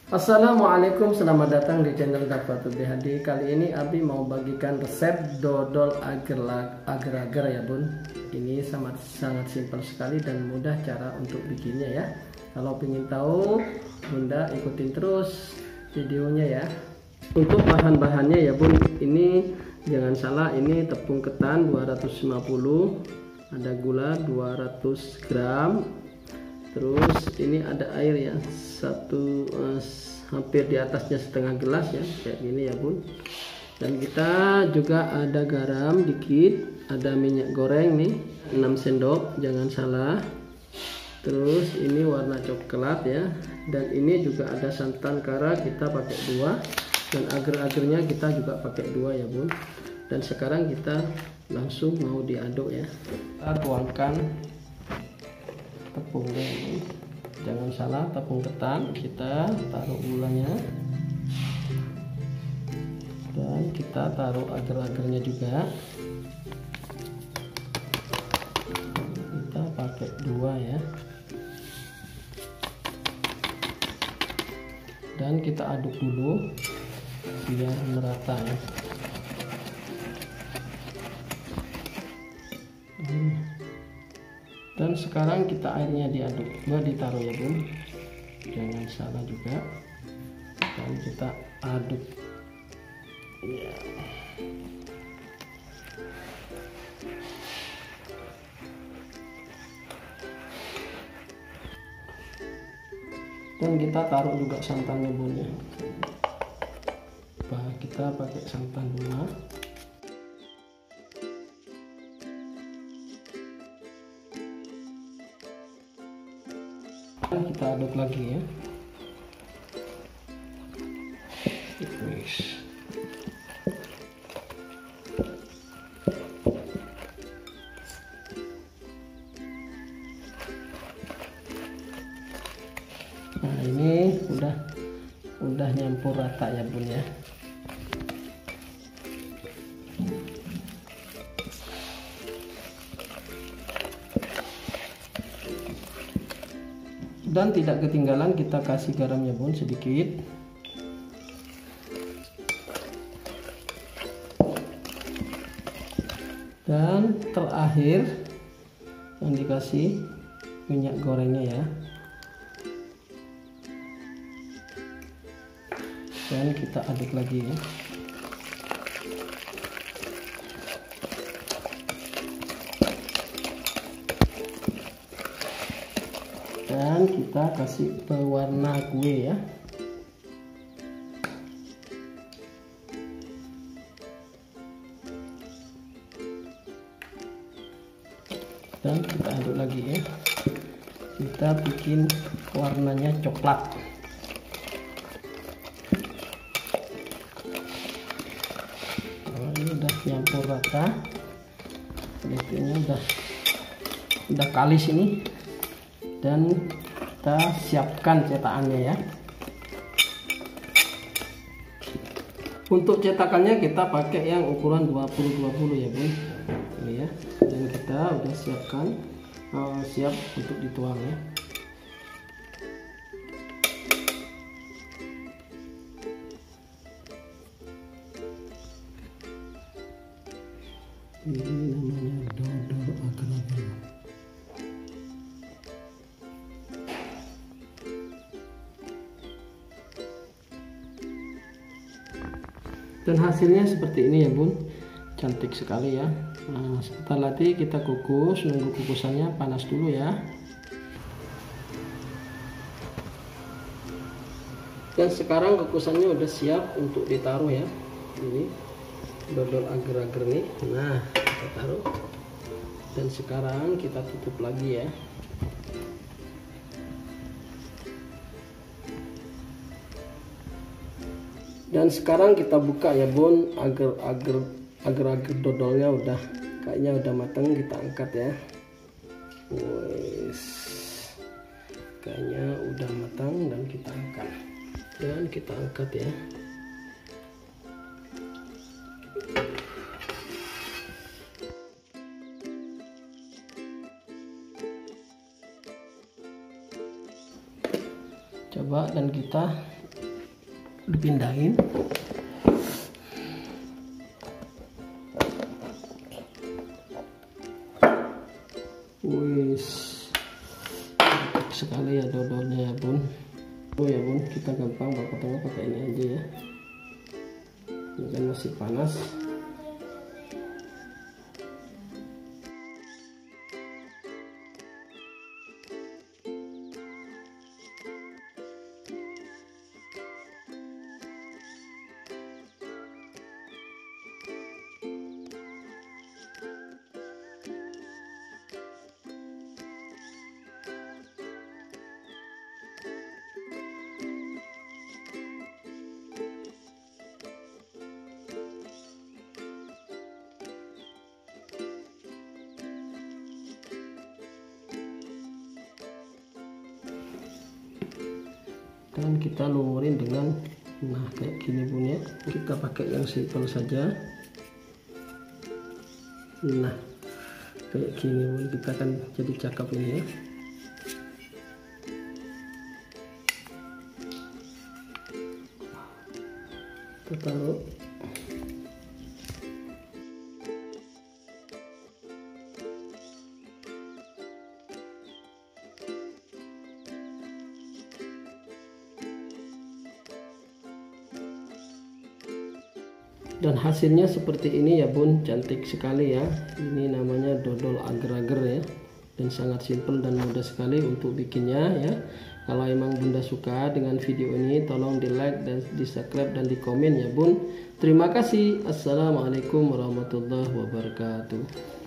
Assalamualaikum, selamat datang di channel Dafatul BHD. Kali ini Abi mau bagikan resep dodol agar-agar ya bun. Ini sangat simpel sekali dan mudah cara untuk bikinnya ya. Kalau ingin tahu, bunda ikutin terus videonya ya. Untuk bahan-bahannya ya bun, ini jangan salah, ini tepung ketan 250, ada gula 200 gram. Terus ini ada air ya, hampir di atasnya setengah gelas ya, kayak gini ya bun. Dan kita juga ada garam dikit, ada minyak goreng nih 6 sendok, jangan salah. Terus ini warna coklat ya, dan ini juga ada santan kara, kita pakai 2, dan agar-agarnya kita juga pakai 2 ya bun. Dan sekarang kita langsung mau diaduk ya. Kita tuangkan tepungnya ini, jangan salah tepung ketan, kita taruh gulanya dan kita taruh agar-agarnya juga, kita pakai 2 ya, dan kita aduk dulu biar merata ya. Dan sekarang kita airnya diaduk, ditaruh ya bun, jangan salah juga, dan kita aduk ya. Dan kita taruh juga santannya bun ya, kita pakai santan gula. Kita aduk lagi ya. Nah ini udah nyampur rata ya bun ya. Dan tidak ketinggalan kita kasih garamnya bun sedikit. Dan terakhir yang dikasih minyak gorengnya ya. Dan kita aduk lagi ya. Dan kita kasih pewarna kue ya. Dan kita aduk lagi ya. Kita bikin warnanya coklat. Nah, ini udah nyampur rata. Kulitnya udah kalis ini. Dan kita siapkan cetakannya ya. Untuk cetakannya kita pakai yang ukuran 20-20 ya bun, ini ya. Dan kita udah siapkan, siap untuk dituang ya. Ini namanya dodol agar-agar. Dan hasilnya seperti ini ya bun, cantik sekali ya. Nah, sebentar lagi kita kukus, nunggu kukusannya panas dulu ya. Dan sekarang kukusannya udah siap untuk ditaruh ya. Ini dodol agar-agar nih. Nah, kita taruh. Dan sekarang kita tutup lagi ya. Dan sekarang kita buka ya bun, agar-agar dodolnya kayaknya udah matang, kita angkat ya. Wes, kayaknya udah matang dan kita angkat. Dan kita angkat ya. Coba dan kita dipindahin. Wis mantap sekali ya dodolnya ya bun. Oh ya bun, kita gampang potongnya pakai ini aja ya. Ini kan masih panas. Dan kita lumurin dengan kayak gini bun ya. Kita pakai yang simple saja. Nah kayak gini bun, kita kan jadi cakep ini ya. Kita taruh. Dan hasilnya seperti ini ya bun, cantik sekali ya. Ini namanya dodol agar-agar ya, dan sangat simple dan mudah sekali untuk bikinnya ya. Kalau emang bunda suka dengan video ini, tolong di like dan di subscribe dan di komen ya bun. Terima kasih. Assalamualaikum warahmatullahi wabarakatuh.